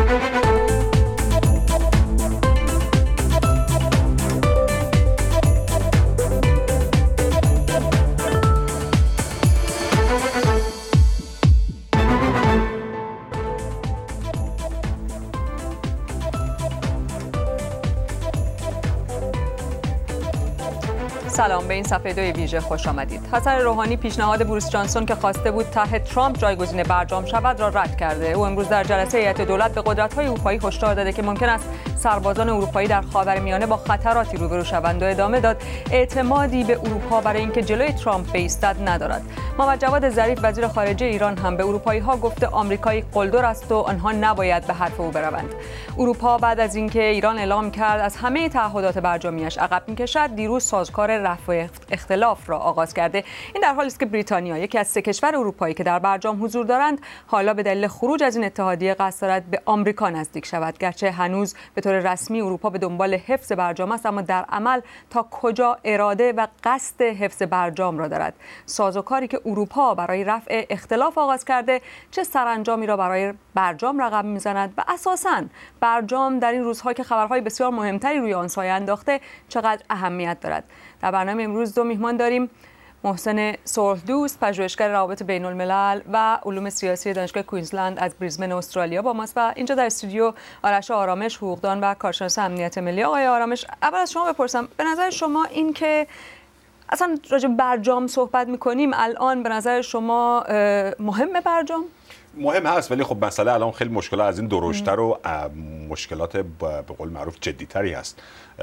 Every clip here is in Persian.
سلام، به این صفحه 2 ویژه خوش آمدید. حسن روحانی پیشنهاد بوریس جانسون که خواسته بود طرح ترامپ جایگزین برجام شود را رد کرده. او امروز در جلسه هیئت دولت به قدرت‌های اروپایی هشدار داده که ممکن است سربازان اروپایی در خاورمیانه با خطراتی روبرو شوند و ادامه داد اعتمادی به اروپا برای اینکه جلوی ترامپ بایستد ندارد. محمد جواد ظریف وزیر خارجه ایران هم به اروپایی‌ها گفته آمریکایی قلدر است و آنها نباید به حرف او بروند. اروپا بعد از اینکه ایران اعلام کرد از همه تعهدات برجامیش عقب می‌کشد، دیروز سازوکار رفع اختلاف را آغاز کرده. این در حالی است که بریتانیا، یکی از 3 کشور اروپایی که در برجام حضور دارند، حالا به دلیل خروج از این اتحادیه قصد دارد به آمریکا نزدیک شود. گرچه هنوز به طور رسمی اروپا به دنبال حفظ برجام است، اما در عمل تا کجا اراده و قصد حفظ برجام را دارد؟ سازوکاری که اروپا برای رفع اختلاف آغاز کرده چه سرانجامی را برای برجام رقم میزند و اساساً برجام در این روزها که خبرهای بسیار مهمتری روی آن سایه انداخته چقدر اهمیت دارد؟ در برنامه امروز 2 میهمان داریم. محسن صلح‌دوست، پژوهشگر روابط بین الملل و علوم سیاسی دانشگاه کوینزلند از بریزبن استرالیا با ماست و اینجا در استودیو آرش آرامش، حقوقدان و کارشناس امنیت ملی. آقای آرامش، اول از شما بپرسم، به نظر شما این که اصلا راجع به برجام صحبت می‌کنیم الان، به نظر شما مهمه برجام؟ مهم هست، ولی خب مسئله الان خیلی مشکلات از این درشتر و مشکلات به قول معروف جدی‌تری هست.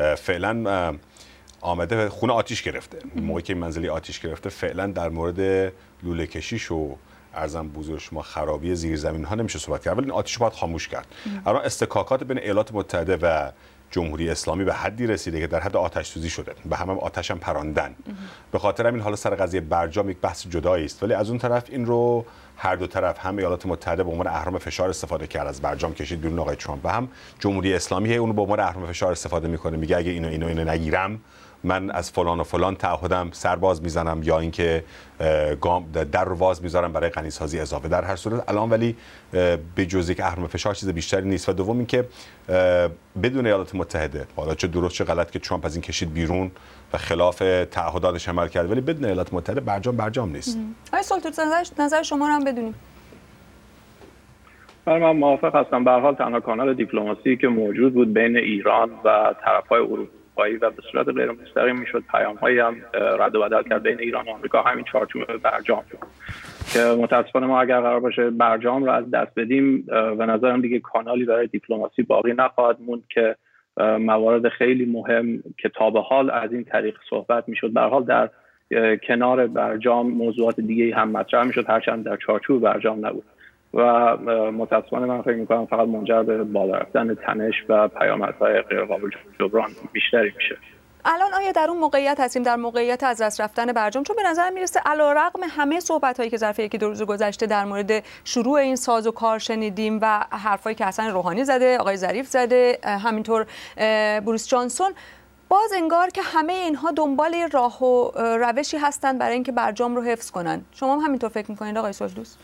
فعلا آمده خونه آتیش گرفته. موقعی که منزلی آتیش گرفته، فعلا در مورد لوله کشیش و ارزم بزرگ شما خرابی زیرزمین ها نمیشه صحبت کرد، ولی این آتیش باید خاموش کرد. الان استکاکات بین ایالات متحده و جمهوری اسلامی به حدی رسیده که در حد آتش سوزی شده، به هم آتش هم پراندن. به خاطر همین حالا سر قضیه برجام یک بحث جدایی است، ولی از اون طرف این رو هر دو طرف، هم ایالات متحده به عنوان اهرم فشار استفاده کرد، از برجام کشید بیرون آقای ترامپ، و هم جمهوری اسلامی اون رو به عنوان اهرم فشار استفاده میکنه، میگه اگه اینو نگیرم من از فلان و فلان تعهدم سرباز میزنم، یا اینکه در رو واز میذارم برای غنیسازی اضافه. در هر صورت الان ولی به جز یک اهرم فشار چیز بیشتری نیست. و دوم اینکه بدون ایالات متحده، حالا چه درست چه غلط که ترامپ از این کشید بیرون و خلاف تعهداتش عمل کرد، ولی بدون ایالات متحده برجام نیست. آقای صلح‌دوست، نظر شما رو هم بدونیم. من موافق هستم. به هر حال تنها کانال دیپلماسی که موجود بود بین ایران و طرف‌های اروپایی و به صورت غیر مستقیم میشد پیام‌هایی هم رد و بدل کرد بین ایران و آمریکا، همین چارچوب برجام بود که متأسفانه ما اگر قرار باشه برجام رو از دست بدیم، به نظرم دیگه کانالی برای دیپلماسی باقی نخواهد موند که موارد خیلی مهم که تا به حال از این طریق صحبت میشد، به هر حال در کنار برجام موضوعات دیگه‌ای هم مطرح میشد، هرچند در چارچوب برجام نبود. و متأسفانه من فکر می‌کنم فقط منجر به بالا رفتن تنش و پیامدهای غیرقابل جبران بیشتری میشه. الان آیا در اون موقعیت هستیم، در موقعیت از دست رفتن برجام؟ چون به نظر میرسه علیرغم همه صحبت‌هایی که ظرف 1-2 روز گذشته در مورد شروع این ساز و کار شنیدیم و حرفایی که حسن روحانی زده، آقای ظریف زده، همینطور بوریس جانسون، باز انگار که همه اینها دنبال راه و روشی هستند برای اینکه برجام رو حفظ کنن. شما هم همینطور فکر می‌کنید آقای صلح‌دوست؟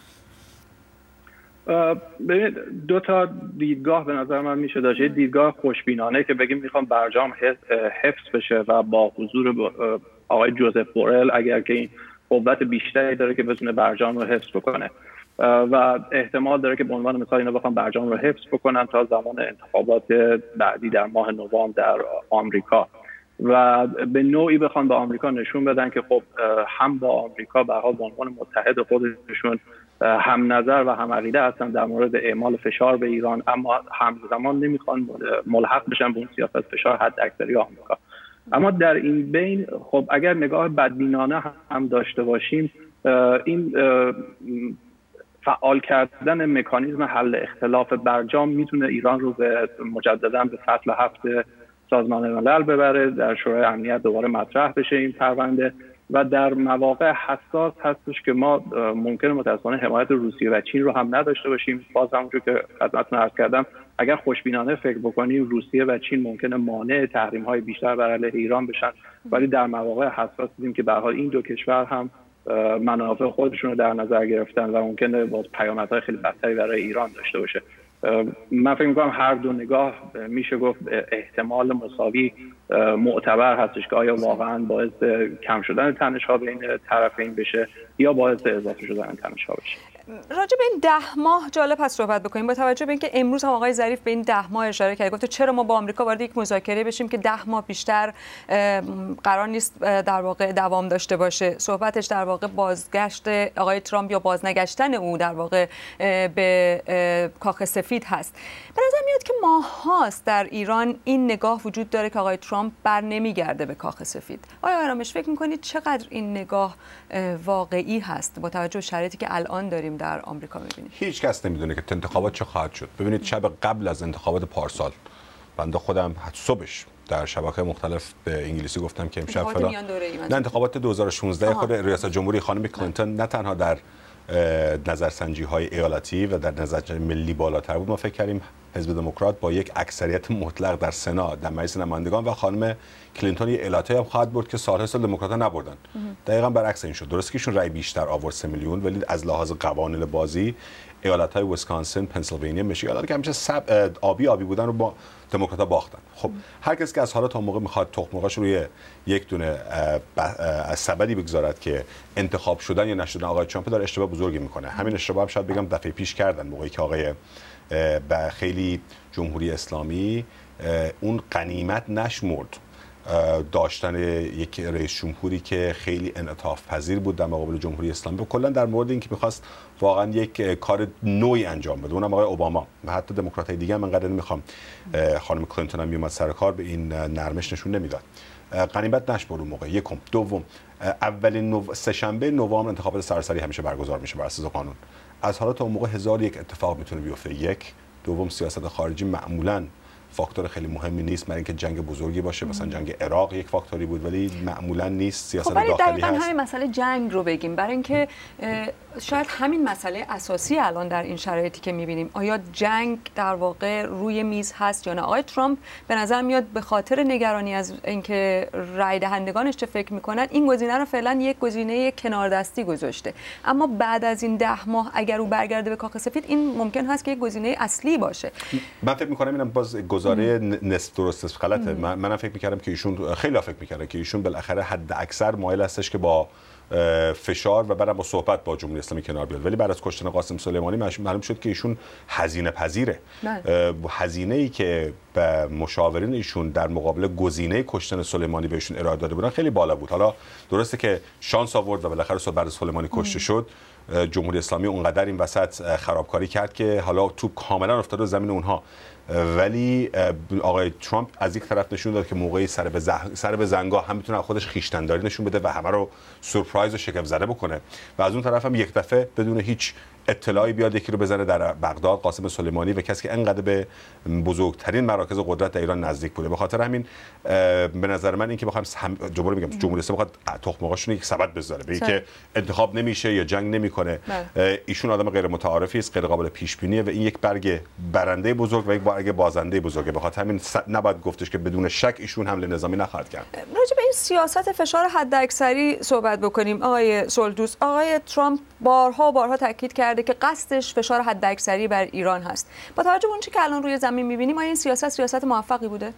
ببینید، 2 تا دیدگاه به نظر من میشه داشت. دیدگاه خوشبینانه که بگیم میخوام برجام حفظ بشه و با حضور آقای جوزف بورل، اگر که این قوت بیشتری داره که بتونه برجام رو حفظ بکنه و احتمال داره که به عنوان مثال اینا بخوام برجام رو حفظ بکنن تا زمان انتخابات بعدی در ماه نوامبر در آمریکا، و به نوعی بخوان به آمریکا نشون بدن که خب هم با آمریکا به هر حال به عنوان متحد خودشون هم نظر و هم عقیده هستن در مورد اعمال فشار به ایران، اما همزمان نمیخوان ملحق بشن به اون سیاست فشار حداکثری آمریکا. اما در این بین خب اگر نگاه بدبینانه هم داشته باشیم، این فعال کردن مکانیزم حل اختلاف برجام میتونه ایران رو به مجددا به فصل 7 سازمان ملل ببره، در شورای امنیت دوباره مطرح بشه این پرونده، و در مواقع حساس هستش که ما ممکنه متأسفانه حمایت روسیه و چین رو هم نداشته باشیم. باز همونجور که خدمتتون عرض کردم، اگر خوشبینانه فکر بکنیم روسیه و چین ممکنه مانع تحریم‌های بیشتر بر علیه ایران بشن، ولی در مواقع حساس دیدیم که به هر حال این 2 کشور هم منافع خودشون رو در نظر گرفتن و ممکنه باز پیامدهای خیلی بدتری برای ایران داشته باشه. من فکر می‌کنم هر دو نگاه میشه گفت احتمال مساوی معتبر هستش که آیا واقعا باعث کم شدن تنش‌ها بین طرفین بشه یا باعث اضافه شدن تنش‌ها بشه. راجع به این 10 ماه جالب هست صحبت بکنیم با توجه به اینکه امروز هم آقای ظریف به این 10 ماه اشاره کرد. گفت چرا ما با آمریکا وارد یک مذاکره بشیم که 10 ماه بیشتر قرار نیست در واقع دوام داشته باشه. صحبتش در واقع بازگشت آقای ترامپ یا بازنگشتن او در واقع به کاخ سفید هست. به نظر میاد که ماه‌هاست در ایران این نگاه وجود داره که آقای ترامپ بر نمیگرده به کاخ سفید. آیا آرامش فکر می‌کنید چقدر این نگاه واقعی هست با توجه به شرایطی که الان داریم در آمریکا می‌بینیم؟ هیچ کس نمیدونه که انتخابات چه خواهد شد. ببینید شب قبل از انتخابات پارسال بنده خودم صبحش در شبکه‌های مختلف به انگلیسی گفتم که امشب فلان نه انتخابات 2016 خود ریاست جمهوری خانم کلینتون نه تنها در نظرسنجی‌های ایالتی و در نظرسنجی ملی بالاتر بود. ما فکر کردیم حزب دموکرات با یک اکثریت مطلق در سنا در مجلس نمایندگان و خانم کلینتون یه ایالتی هم خواهد برد که سال‌ها دموکرات‌ها نبردن. دقیقاً برعکس این شد. درست که ایشون رای بیشتر آورد 3 میلیون ولی از لحاظ قوانین بازی ایالت‌های ویسکانسین، پنسیلوانیا، میشیگان که همیشه آبی بودن رو با دموکرات‌ها باختن. خب هر کسی که از حالا تا موقع میخواد تخم مرغش روی یک دونه از سبدی بگذارد که انتخاب شدن یا نشدن آقای ترامپ داره اشتباه بزرگی میکنه. همین اشتباه هم شاید بگم دفعه پیش کردن موقعی که آقای خیلی جمهوری اسلامی اون غنیمت نشمرد داشتن یک رئیس جمهوری که خیلی انعطاف پذیر بود در مقابل جمهوری اسلامی و کلا در مورد اینکه می‌خواست واقعا یک کار نوعی انجام بده. اونم آقای اوباما و حتی دموکرات‌های دیگه من قدر نمی‌خوام خانم کلینتون هم میومد سر کار به این نرمش نشون نمیداد. غنیمت نشمرد اون موقع. یکم دوم اولین سه‌شنبه نوامبر انتخابات سراسری همیشه برگزار میشه بر اساس قانون. از حالا تا اون موقع 1001 اتفاق میتونه بیفته. یک دوم سیاست خارجی معمولاً فاکتور خیلی مهمی نیست، برای اینکه جنگ بزرگی باشه مثلا جنگ عراق یک فاکتوری بود ولی معمولا نیست. سیاست داخلی هست. دقیقاً همین مسئله جنگ رو بگیم برای اینکه شاید همین مسئله اساسی الان در این شرایطی که می‌بینیم آیا جنگ در واقع روی میز هست یا نه. آقای ترامپ به نظر میاد به خاطر نگرانی از اینکه رای دهندگانش چه فکر می‌کنن این گزینه رو فعلا یک گزینه کناردستی گذاشته، اما بعد از این 10 ماه اگر او برگرده به کاخ سفید این ممکن هست که یک گزینه اصلی باشه. من فکر می‌کنم اینم باز گزاره نصف درست است غلطه. منم فکر می‌کردم که ایشون خیلی فکر می‌کردن که ایشون بالاخره حد اکثر مایل هستش که با فشار و بعدم با صحبت با جمهوری اسلامی کنار بیاد، ولی بعد از کشتن قاسم سلیمانی معلوم شد که ایشون هزینه پذیره. هزینه‌ای که به مشاورین ایشون در مقابل گزینه کشتن سلیمانی بهشون ارائه داده بودن خیلی بالا بود. حالا درسته که شانس آورد و بالاخره بعد از سلیمانی کشته شد جمهوری اسلامی اونقدر این وسط خرابکاری کرد که حالا توپ کاملا افتاد زمین اونها، ولی آقای ترامپ از یک طرف نشون داد که موقعی سر به زنگاه هم میتونه خودش خویشتن‌داری نشون بده و همه رو سورپرایز و شگفت زده بکنه و از اون طرف هم یک دفعه بدون هیچ اطلاعی بیاد یکی رو بزنه در بغداد، قاسم سلیمانی و کسی که انقدر به بزرگترین مراکز قدرت در ایران نزدیک بوده. به خاطر همین به نظر من اینکه بخوایم جمهوری میگم جمهوری اسلامی بخواد تخم مرغاشون یک سبد بذاره به اینکه انتخاب نمیشه یا جنگ نمیکنه، ایشون آدم غیر متعارفی است، غیر قابل پیش بینیه و این یک برگ برنده بزرگ و یک برگ بازنده بزرگه. به خاطر همین نباید گفتش که بدون شک ایشون حمله نظامی نخواهد کرد. راجع به این سیاست فشار حداکثری صحبت بکنیم. آقای سولدوس، آقای ترامپ بارها تاکید کرده که قصدش فشار حداکثری بر ایران هست. با توجه به اون چیزی که الان روی زمین می‌بینیم آیا این سیاست موفقی بوده؟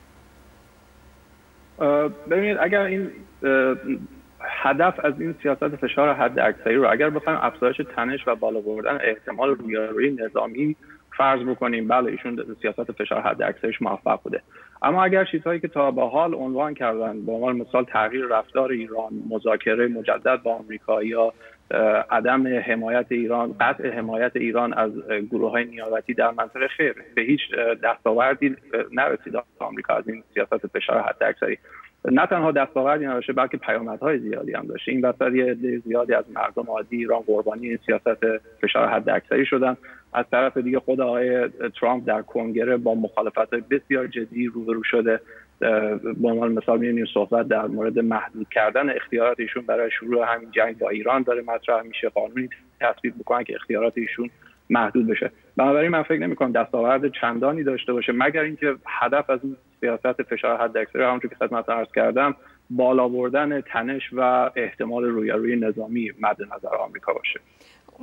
ببینید اگر این هدف از این سیاست فشار حداکثری رو اگر بخوایم افزایش تنش و بالا بردن احتمال رویارویی نظامی فرض بکنیم، بله ایشون سیاست فشار حداکثریش موفق بوده. اما اگر چیزهایی که تا به حال عنوان کردن به عنوان مثال تغییر رفتار ایران، مذاکره مجدد با آمریکا یا عدم حمایت ایران، قطع حمایت ایران از گروه‌های نیابتی در منطقه، خیر به هیچ دستاوردی نرسید آمریکا از این سیاست فشار حداکثری. نه تنها دستاوردی نداشته بلکه پیامدهای زیادی هم داشته. این وسط یه عده زیادی از مردم عادی ایران قربانی این سیاست فشار حداکثری شدن. از طرف دیگه خود آقای ترامپ در کنگره با مخالفت‌های بسیار جدی روبرو شده. به عنوان مثال می‌بینیم صحبت در مورد محدود کردن اختیارات ایشون برای شروع همین جنگ با ایران داره مطرح میشه، قانونی تصویب می‌کنن که اختیارات ایشون محدود بشه. بنابراین من فکر نمی‌کنم دستاورد چندانی داشته باشه مگر اینکه هدف از این سیاست فشار حداکثری همونطور که خدمت عرض کردم بالا بردن تنش و احتمال رویارویی نظامی مد نظر آمریکا باشه.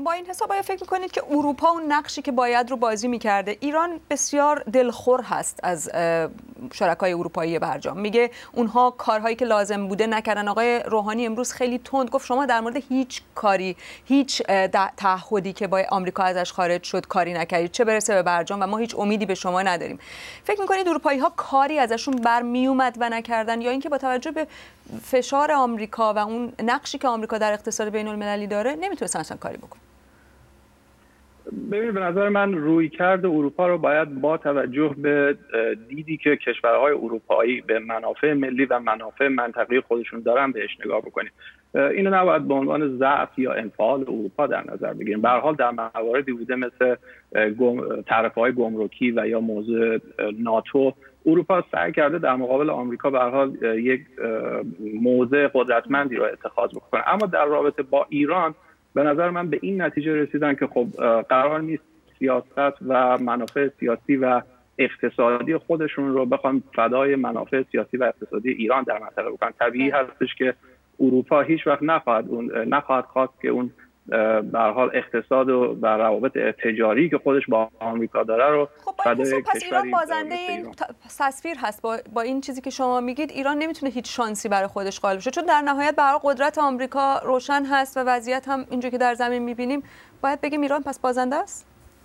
با این حساب آیا فکر می‌کنید که اروپا اون نقشی که باید رو بازی می‌کرده؟ ایران بسیار دلخور هست از شرکای اروپایی برجام، میگه اونها کارهایی که لازم بوده نکردن. آقای روحانی امروز خیلی تند گفت شما در مورد هیچ کاری، هیچ تعهدی که با آمریکا ازش خارج شد کاری نکردید، چه برسه به برجام، و ما هیچ امیدی به شما نداریم. فکر می‌کنید اروپایی‌ها کاری ازشون برمیومد و نکردن، یا اینکه با توجه به فشار آمریکا و اون نقشی که آمریکا در اقتصاد بین‌المللی داره نمیتونستن اصلا کاری بکنن؟ ببینید، به نظر من رویکرد اروپا رو باید با توجه به دیدی که کشورهای اروپایی به منافع ملی و منافع منطقه‌ای خودشون دارن بهش نگاه بکنیم. اینو نباید به عنوان ضعف یا انفعال اروپا در نظر بگیریم. به هر حال در مواردی بوده مثل تعرفه‌های گمرکی و یا موضوع ناتو، اروپا سعی کرده در مقابل آمریکا به هر حال یک موضع قدرتمندی رو اتخاذ بکنه. اما در رابطه با ایران به نظر من به این نتیجه رسیدن که خب قرار نیست سیاست و منافع سیاسی و اقتصادی خودشون رو بخوان فدای منافع سیاسی و اقتصادی ایران در منطقه بکنن. طبیعی هستش که اروپا هیچ وقت نخواهد خواست که اون به هر حال اقتصاد و روابط تجاری که خودش با آمریکا داره رو فدای پس ایران بازنده این تصویر هست. با این چیزی که شما میگید ایران نمیتونه هیچ شانسی برای خودش قائل بشه، چون در نهایت به هر حال قدرت آمریکا روشن هست و وضعیت هم اینجوری که در زمین میبینیم. باید بگیم ایران پس بازنده است؟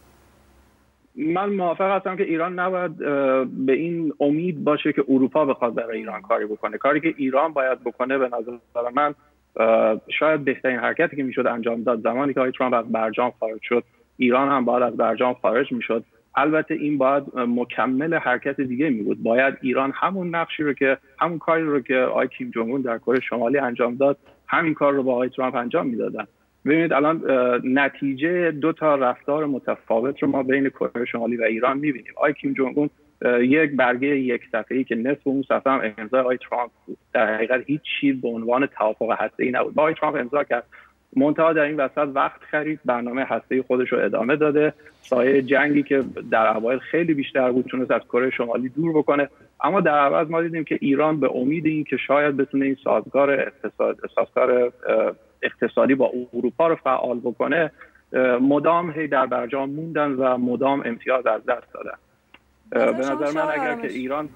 من موافق هستم که ایران نباید به این امید باشه که اروپا بخواد برای ایران کاری بکنه. کاری که ایران باید بکنه به نظر من شاید بهترین حرکتی که میشد انجام داد زمانی که آقای ترامپ از برجام خارج شد، ایران هم باید از برجام خارج میشد. البته این باید مکمل حرکت دیگه می بود. باید ایران همون کاری رو که آقای کیم جونگ اون در کره شمالی انجام داد، همین کار رو با آقای ترامپ انجام میدادن. ببینید الان نتیجه دو تا رفتار متفاوت رو ما بین کره شمالی و ایران میبینیم. آقای کیم جونگ اون یک برگه یک صفحه‌ای که نصف اون صفحه هم امضای آقای ترامپ بود. در حقیقت هیچ چیز به عنوان توافق هسته‌ای نبود. آقای ترامپ امضا کرد، منتها در این وسط وقت خرید، برنامه هسته‌ای خودش رو ادامه داده. سایه جنگی که در اوایل خیلی بیشتر بود تونست از کره شمالی دور بکنه. اما در عوض ما دیدیم که ایران به امید این که شاید بتونه این سازگار اقتصادی با اروپا رو فعال بکنه، مدام هی در برجام موندن و مدام امتیاز از دست دادن. به نظر من اگر که ایران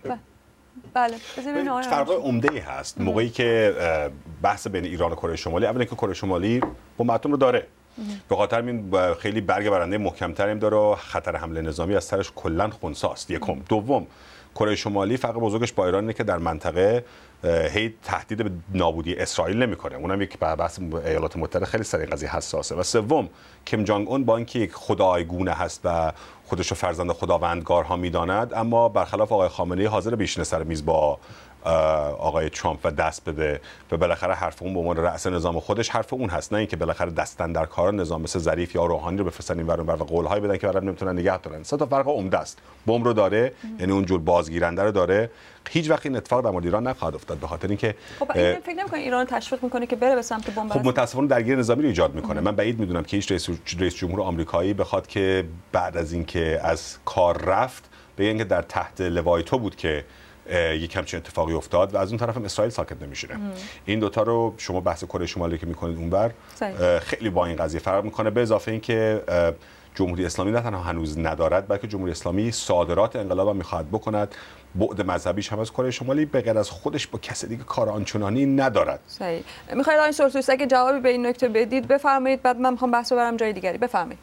فرق عمده‌ای هست موقعی که بحث بین ایران و کره شمالی، اولا که کره شمالی بمب اتم رو داره، به خاطر این خیلی برگ برنده محکم‌تری هم داره و خطر حمله نظامی از سرش کلاً خنثی‌ست. یکم. دوم، کره شمالی فرق بزرگش با ایران اینه که در منطقه هی تهدید به نابودی اسرائیل نمی‌کنه. اونم یک بحث ایالات متحده خیلی سر این قضیه حساسه. و سوم، کیم جونگ اون با اینکه یک خدایگونه هست و خودش رو فرزند خداوندگارها می‌داند، اما برخلاف آقای خامنه‌ای حاضر بشینه سر میز با آقای ترامپ و دست بده و بالاخره حرف اون به عنوان رأس نظام خودش حرف اون هست، نه اینکه بالاخره دستن در کار نظام مثل ظریف یا روحانی رو بفرستن اینور اونور و قول‌های بدن که بعد نمیتونن نگه دارن. سه تا فرق عمده است. بمب رو داره، یعنی اون جور بازگیرنده رو داره. هیچ وقت این اتفاق در مورد ایران نخواهد افتاد، به خاطر اینکه فکر نمی‌کنم ایران تشویق میکنه که بره به سمت بمب. خب متأسفانه درگیری نظامی رو ایجاد میکنه. من بعید میدونم که هیچ رئیس جمهور آمریکایی بخواد که بعد از اینکه از کار رفت بگن که در تحت لوای تو بود که یک همچین اتفاقی افتاد و از اون طرف هم اسرائیل ساکت نمیشه. این دوتا رو شما بحث کره شمالی که میکنید اونور خیلی با این قضیه فرق میکنه. به اضافه اینکه جمهوری اسلامی نه تنها هنوز ندارد، بلکه جمهوری اسلامی صادرات انقلاب هم میخواد بکند. بعد مذهبیش هم از کره شمالی به غیر از خودش با کس دیگه کار آنچنانی ندارد. صحیح. میخواید آقای سرتوسی اگه جوابی به این نکته بدید بفرمایید، بعد من میخوام بحثو برم جای دیگری. بفرمایید.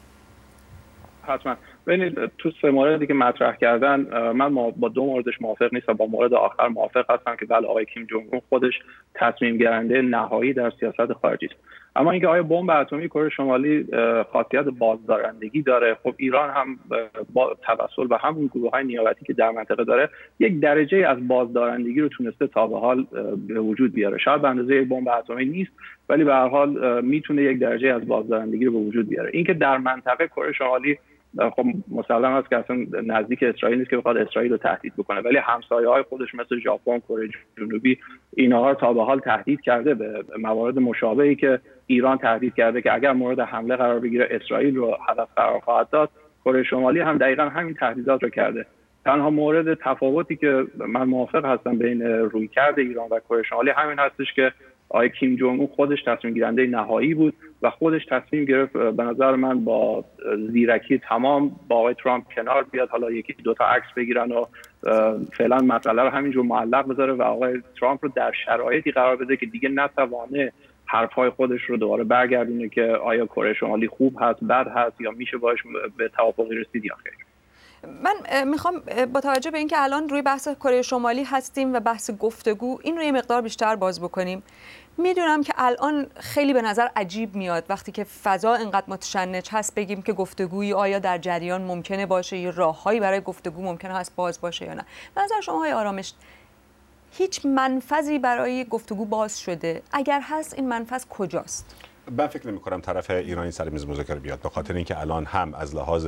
حتما. ببینید تو سه موردی که مطرح کردن من با دو موردش موافق نیستم، با مورد آخر موافق هستم که بله آقای کیم جونگ اون خودش تصمیم گیرنده نهایی در سیاست خارجی است. اما اینکه آیا بمب اتمی کره شمالی خاصیت بازدارندگی داره، خب ایران هم با توسل به همون گروه‌های نیابتی که در منطقه داره یک درجه از بازدارندگی رو تونسته تا به حال به وجود بیاره. شاید به اندازه یک بمب اتمی نیست، ولی به هر حال میتونه یک درجه از بازدارندگی رو به وجود بیاره. اینکه در منطقه کره شمالی خب مسلم است که اصلا نزدیک اسرائیل نیست که بخواد اسرائیل رو تهدید بکنه، ولی همسایه‌های خودش مثل ژاپن، کره جنوبی اینها رو تا به حال تهدید کرده به موارد مشابهی که ایران تهدید کرده که اگر مورد حمله قرار بگیره اسرائیل رو هدف قرار خواهد داد. کره شمالی هم دقیقاً همین تهدیدات رو کرده. تنها مورد تفاوتی که من موافق هستم بین رویکرد ایران و کره شمالی همین هستش که آقای کیم جونگ اون خودش تصمیم گیرنده نهایی بود و خودش تصمیم گرفت به نظر من با زیرکی تمام با آقای ترامپ کنار بیاد، حالا یکی دو تا عکس بگیرن و فعلا مسئله رو همینجور معلق بذاره و آقای ترامپ رو در شرایطی قرار بده که دیگه نتوانه حرفهای خودش رو دوباره برگردونه که آیا کره شمالی خوب هست، بد هست یا میشه باهاش به توافقی رسید یا خیر. من میخوام با توجه به اینکه الان روی بحث کره شمالی هستیم و بحث گفتگو این رو یه مقدار بیشتر باز بکنیم. میدونم که الان خیلی به نظر عجیب میاد وقتی که فضا اینقدر متشنج هست بگیم که گفتگویی آیا در جریان ممکنه باشه یا راههایی برای گفتگو ممکنه هست باز باشه یا نه. به نظر شما های آرامش هیچ منفذی برای گفتگو باز شده؟ اگر هست این منفذ کجاست؟ من فکر نمی‌کنم طرف ایرانی سر میز مذاکره بیاد، به خاطر اینکه الان هم از لحاظ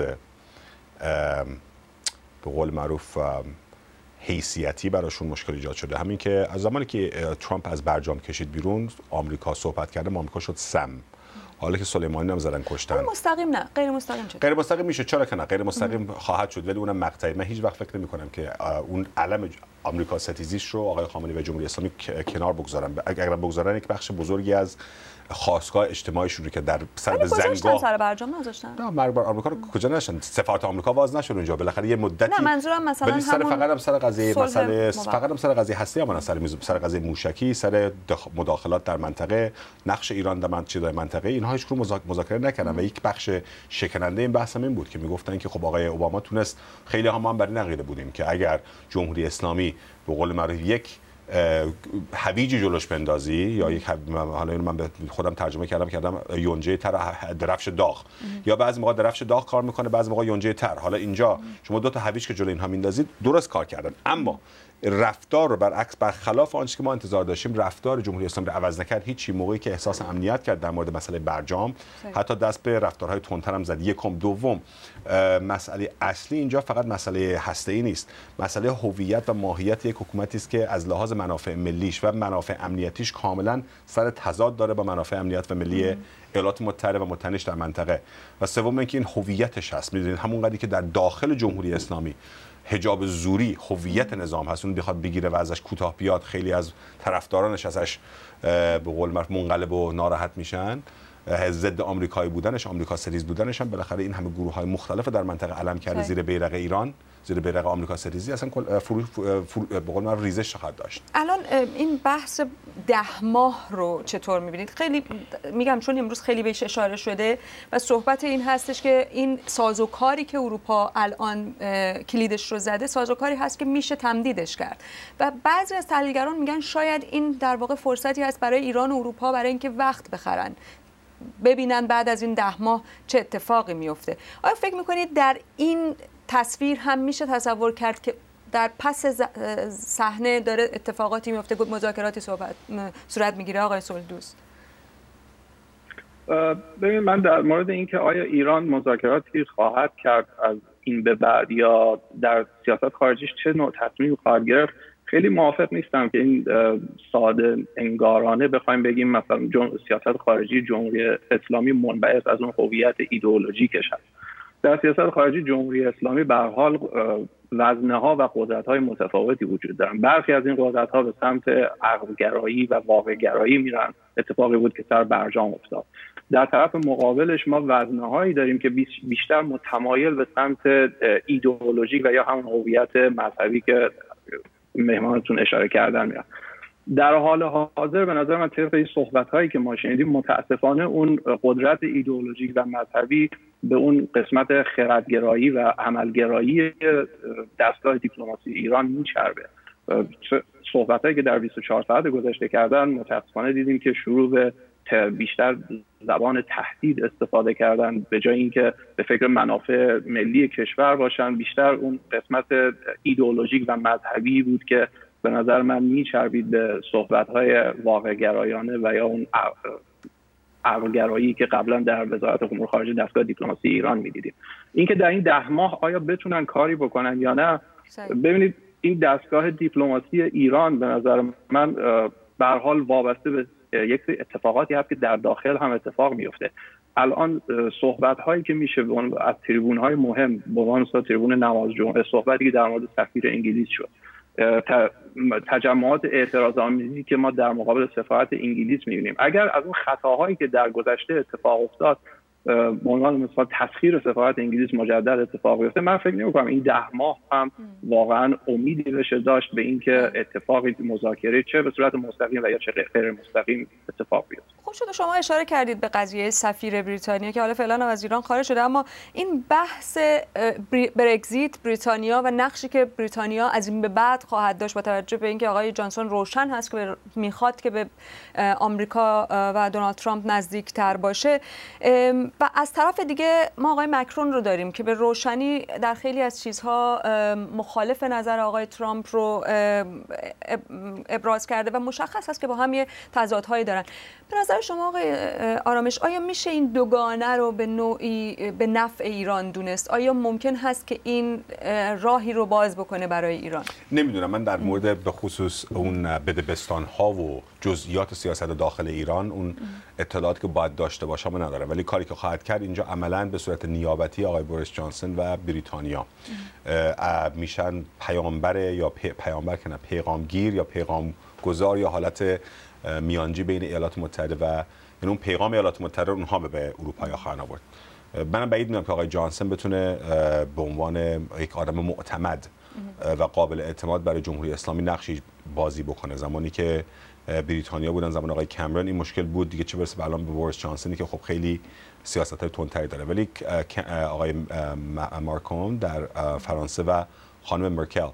به قول معروف حیثیتی براشون مشکل ایجاد شده. همین که از زمانی که ترامپ از برجام کشید بیرون، آمریکا صحبت کرده، آمریکا شد سم. حالا که سلیمانی هم زدن کشتن. مستقیم نه، غیر مستقیم شد. غیر مستقیم میشه، چرا که نه؟ غیر مستقیم خواهد شد، ولی اونم مقطعی. من هیچ وقت فکر نمی‌کنم که اون علم آمریکا ستیزیش رو آقای خامنه‌ای و جمهوری اسلامی کنار بگذارن. اگر بگذارن یک بخش بزرگی از خواستگاه اجتماعیشون رو که در سر به زنگاه سر برجام نذاشتن. نه، مرگ آمریکا رو کجا نشن؟ سفارت آمریکا باز نشد اونجا، بالاخره یه مدتی. نه منظورم مثلا همون فقط هم سر قضیه مسئله فقط هم سر قضیه هسته هم سر قضیه موشکی، سر مداخلات در منطقه، نقش ایران در منطقه، اینها هیچ کدوم مذاکره نکردن و یک بخش شکننده این بحث هم این بود که میگفتن که خب آقای اوباما تونست، خیلی هم بر این عقیده بودیم که اگر جمهوری اسلامی به قول معروف یک هویجی جلوش بندازی یا یک حالا اینو من به خودم ترجمه کردم یونجه تر، درفش داغ، یا بعضی موقع درفش داغ کار میکنه، بعضی موقع یونجه تر. حالا اینجا شما دو تا هویج که جلوی اینها میندازید درست کار کردن، اما رفتار رو برخلاف آنچه که ما انتظار داشتیم، رفتار جمهوری اسلامی رو عوض نکرد. هیچی موقعی که احساس امنیت کرد در مورد مسئله برجام حتی دست به رفتارهای تندتر هم زد. یکم دوم، مسئله اصلی اینجا فقط مسئله هسته‌ای نیست، مسئله هویت و ماهیت یک حکومتی است که از لحاظ منافع ملیش و منافع امنیتیش کاملا سر تضاد داره با منافع امنیت و ملی ایالات متحده و متحدش در منطقه. و سوم اینکه این هویتش هست. می‌دونید همون قدری که در داخل جمهوری اسلامی حجاب زوری هویت نظام هست، اون بخواد بگیره و ازش کوتاه بیاد، خیلی از طرفدارانش ازش به قول معروف منقلب و ناراحت میشن. ضد آمریکایی بودنش، آمریکا ستیز بودنش هم بالاخره این همه گروه‌های مختلف در منطقه علم کرده زیر بیرق ایران، زیر بیرق آمریکا ستیزی، اصلا به قول معروف ریزش خواهد داشت. الان این بحث 10 ماه رو چطور می‌بینید؟ خیلی میگم چون امروز خیلی بهش اشاره شده و صحبت این هستش که این سازوکاری که اروپا الان کلیدش رو زده سازوکاری هست که میشه تمدیدش کرد و بعضی از تحلیلگران میگن شاید این در واقع فرصتی هست برای ایران و اروپا برای اینکه وقت بخرن، ببینن بعد از این 10 ماه چه اتفاقی میفته. آیا فکر میکنید در این تصویر هم میشه تصور کرد که در پس صحنه داره اتفاقاتی میفته، مذاکراتی صورت میگیره؟ آقای صلح‌دوست، ببین من در مورد اینکه آیا ایران مذاکراتی خواهد کرد از این به بعد یا در سیاست خارجیش چه نوع تصمیمی خواهد گرفت خیلی موافق نیستم که این ساده انگارانه بخوایم بگیم مثلا سیاست خارجی جمهوری اسلامی منبعث از اون هویت ایدئولوژیکش هست. در سیاست خارجی جمهوری اسلامی به هر حال وزنه‌ها و قدرت‌های متفاوتی وجود دارن. برخی از این قدرت‌ها به سمت عقل‌گرایی و واقع‌گرایی میرن. اتفاقی بود که سر برجام افتاد. در طرف مقابلش ما وزنه‌هایی داریم که بیشتر متمایل به سمت ایدئولوژیک و یا همون هویت مذهبی که مهمانتون اشاره کردن میرن. در حال حاضر به نظر من طبق این صحبت‌هایی که ما شنیدیم متاسفانه اون قدرت ایدئولوژیک و مذهبی به اون قسمت خردگرایی و عملگرایی دستگاه دیپلماسی ایران میچربه. صحبت‌هایی که در 24 ساعت گذشته کردن متاسفانه دیدیم که شروع به بیشتر زبان تهدید استفاده کردن به جای اینکه به فکر منافع ملی کشور باشن، بیشتر اون قسمت ایدئولوژیک و مذهبی بود که به نظر من میچربید به صحبت‌های واقع‌گرایانه و یا اون عقل‌گرایی که قبلا در وزارت امور خارجه دستگاه دیپلماسی ایران می‌دیدیم. اینکه در این 10 ماه آیا بتونن کاری بکنن یا نه، ببینید این دستگاه دیپلماسی ایران به نظر من به هر حال وابسته به یک سری اتفاقاتی هست که در داخل هم اتفاق میفته. الان صحبت‌هایی که میشه از تریبون‌های مهم، به عنوان تریبون نماز جمعه، صحبتی که در مورد سفیر انگلیس شد، تجمعات اعتراض‌آمیزی که ما در مقابل سفارت انگلیس می‌بینیم. اگر از اون خطاهایی که در گذشته اتفاق افتاد به عنوان مثال تسخیر سفارت انگلیس مجدد اتفاق بیفته، من فکر نمی‌کنم این 10 ماه هم واقعا امیدی بشه داشت به اینکه اتفاقی مذاکره چه به صورت مستقیم و یا چه غیر مستقیم اتفاق بیفته. خوب شد شما اشاره کردید به قضیه سفیر بریتانیا که حالا فعلا از ایران خارج شده، اما این بحث برگزیت بریتانیا و نقشی که بریتانیا از این به بعد خواهد داشت با توجه به اینکه آقای جانسون روشن هست که میخواد که به آمریکا و دونالد ترامپ نزدیکتر باشه، و از طرف دیگه ما آقای مکرون رو داریم که به روشنی در خیلی از چیزها مخالف نظر آقای ترامپ رو ابراز کرده و مشخص هست که با هم یه تضادهایی دارن. به نظر شما آقای آرامش، آیا میشه این دوگانه رو به نوعی به نفع ایران دونست؟ آیا ممکن هست که این راهی رو باز بکنه برای ایران؟ نمیدونم. من در مورد به خصوص اون بدبستان‌ها و جزئیات سیاست داخل ایران اون اطلاعاتی که باید داشته باشم ندارم، ولی کاری که خواهد کرد اینجا عملاً به صورت نیابتی آقای بوریس جانسون و بریتانیا میشن پیامبر یا پیامبر که نه پیغامگیر یا پیغامگذار یا حالت میانجی بین ایالات متحده و یعنی اون پیغام ایالات متحده اونها به اروپا خواهند آورد. منم بعید میدونم که آقای جانسون بتونه به عنوان یک آدم معتمد و قابل اعتماد برای جمهوری اسلامی نقشی بازی بکنه. زمانی که بریتانیا بودن، زمان آقای کامرون، این مشکل بود دیگه، چه برسه به الان به بوریس جانسونی که خب خیلی سیاست‌های تندتری داره. ولی آقای ماکرون در فرانسه و خانم مرکل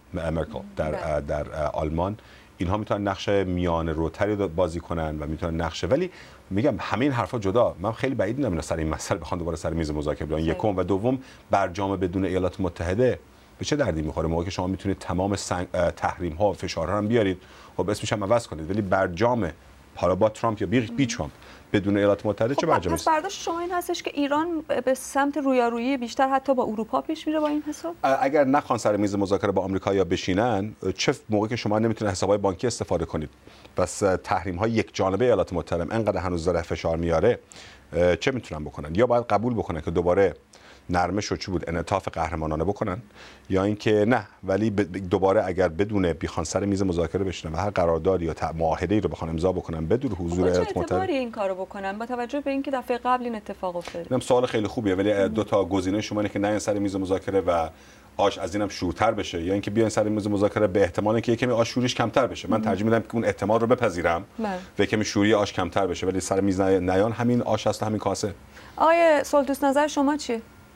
در آلمان، اینها میتونن نقش میان روتری بازی کنن و میتونن نقش، ولی میگم همه این حرفا جدا، من خیلی بعید میدونم اینا سر این مسئله بخوان دوباره سر میز مذاکره بیان. یکم و دوم، برجام بدون ایالات متحده به چه دردی میخوره؟ موقعی که شما میتونید تمام تحریم ها و فشارها هم بیارید، خب اسمش هم عوض کنید، ولی برجام حالا با ترامپ یا بی ترامپ بدون ایالات متحده چه برجامی است؟ برداشت شما این هستش که ایران به سمت رویارویی بیشتر حتی با اروپا پیش میره با این حساب؟ اگر نخوان سر میز مذاکره با آمریکا یا بشینن، چه موقعی که شما نمیتونید حسابهای بانکی استفاده کنید، بس تحریم های یک جانبه ایالات متحده انقدر هنوز داره فشار میاره، چه میتونن بکنن؟ یا باید قبول بکنن که دوباره نرمش و چی بود انعطاف قهرمانانه بکنن، یا اینکه نه ولی دوباره اگر بدون بیخوان سر میز مذاکره بشینن و هر قراردادی یا معاهده‌ای رو بخوان امضا بکنن بدون حضور ایالات متحده، چه این کارو بکنن با توجه به اینکه دفعه قبل این اتفاق افتاد؟ اینم سوال خیلی خوبیه، ولی دو تا گزینه شما اینه که نه سر میز مذاکره و آش از اینم شورتر بشه، یا اینکه بیاین سر میز مذاکره به احتمالی که یکمی آش شوریش کمتر بشه. من ترجیح میدم که اون احتمال رو بپذیرم و یکمی شوری آش کمتر بشه، ولی سر میز نیان همین آش هست، همین کاسه. آقای سلطوس، نظر شما چیه؟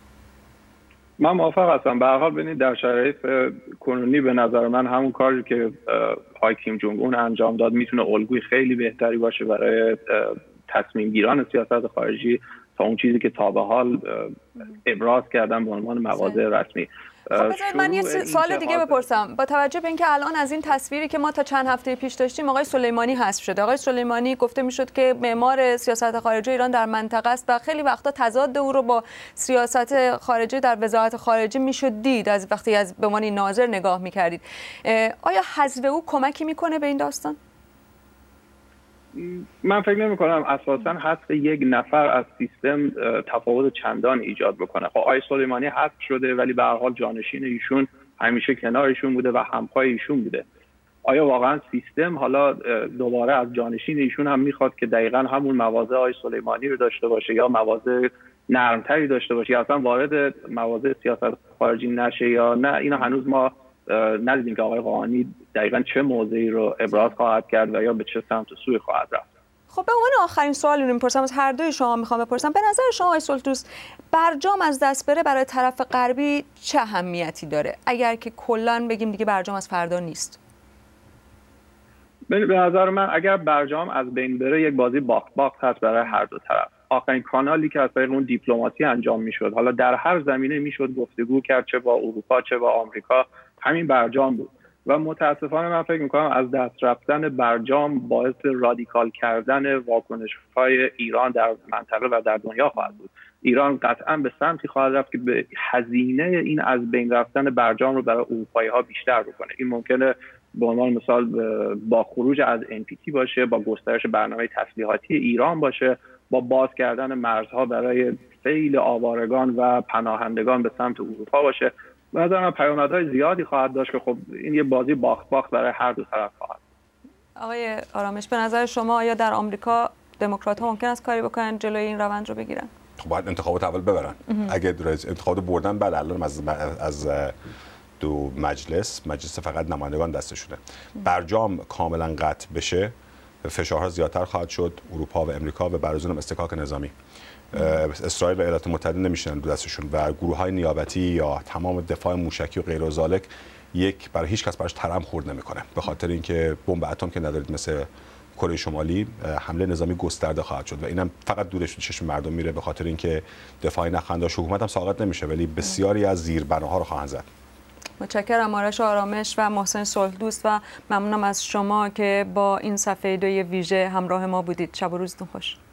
من موافق هستم. به هر حال ببینید در شرایط کنونی به نظر من همون کاری که آقای کیم جونگ اون انجام داد میتونه الگوی خیلی بهتری باشه برای تصمیم گیران سیاست خارجی تا اون چیزی که تا به حال ابراز کردن به عنوان مواضع رسمی. خب بذارید من یه سوال دیگه بپرسم. با توجه به اینکه الان از این تصویری که ما تا چند هفته پیش داشتیم آقای سلیمانی حذف شده، آقای سلیمانی گفته میشد که معمار سیاست خارجی ایران در منطقه است و خیلی وقتا تضاد او رو با سیاست خارجی در وزارت خارجه میشد دید از وقتی از به عنوان ناظر نگاه میکردید. آیا حذف او کمکی میکنه به این داستان؟ من فکر نمی کنم اساساً حذف یک نفر از سیستم تفاوت چندان ایجاد بکنه. خب آقای سلیمانی حذف شده ولی به هر حال جانشین ایشون همیشه کنار ایشون بوده و همپای ایشون بوده. آیا واقعا سیستم حالا دوباره از جانشین ایشون هم میخواد که دقیقاً همون مواضع آقای سلیمانی رو داشته باشه یا مواضع نرمتری داشته باشه یا اصلا وارد مواضع سیاست خارجی نشه یا نه؟ اینا هنوز ما ندیدیم که آقای روحانی دقیقاً چه موضعی رو ابراز خواهد کرد و یا به چه سمت و سوی خواهد رفت. خب به عنوان آخرین سوالی رو میپرسم از هر دوی شما، میخوام بپرسم به نظر شما آقای سلطوس برجام از دست بره برای طرف غربی چه اهمیتی داره اگر که کلاً بگیم دیگه برجام از فردا نیست؟ به نظر من اگر برجام از بین بره یک بازی باخت باخت هست برای هر دو طرف. آخرین کانالی که از طریق اون دیپلماسی انجام میشد، حالا در هر زمینه میشد گفتگو کرد، چه با اروپا چه با آمریکا، همین برجام بود و متاسفانه من فکر میکنم از دست رفتن برجام باعث رادیکال کردن واکنش‌های ایران در منطقه و در دنیا خواهد بود. ایران قطعا به سمتی خواهد رفت که به هزینه این از بین رفتن برجام رو برای اروپایی‌ها بیشتر بکنه. این ممکنه به عنوان مثال با خروج از NPT باشه، با گسترش برنامه تسلیحاتی ایران باشه، با باز کردن مرزها برای سیل آوارگان و پناهندگان به سمت اروپا باشه. به نظر من پیامدهای زیادی خواهد داشت که خب این یه بازی باخت باخت برای هر دو طرف خواهد. آقای آرامش، به نظر شما آیا در آمریکا دموکرات‌ها ممکن است کاری بکنن جلوی این روند رو بگیرن؟ خب باید انتخابات اول ببرن. اگه انتخابات بردن بعد الان از دو مجلس فقط نمایندگان دستشونه. برجام کاملا قطع بشه، فشارها زیادتر خواهد شد. اروپا و امریکا و برازون اصطکاک نظامی. اسرائیل و ایالات متحده نمیشنن دو دستشون و گروه‌های نیابتی یا تمام دفاع موشکی و غیر و ذالک برای هیچ کس براش ترم خورد نمیکنه، به خاطر اینکه بمب اتم که ندارید مثل کره شمالی، حمله نظامی گسترده خواهد شد و اینم فقط دورش چشم مردم میره، به خاطر اینکه دفاعی نخواهند داشت. حکومت هم ساقط نمیشه ولی بسیاری از زیربناها رو خواهند زد. متشکرم آرش آرامش و محسن صلحدوست و ممنونم از شما که با این صفحه 2 ویژه همراه ما بودید. شب و روزتون خوش.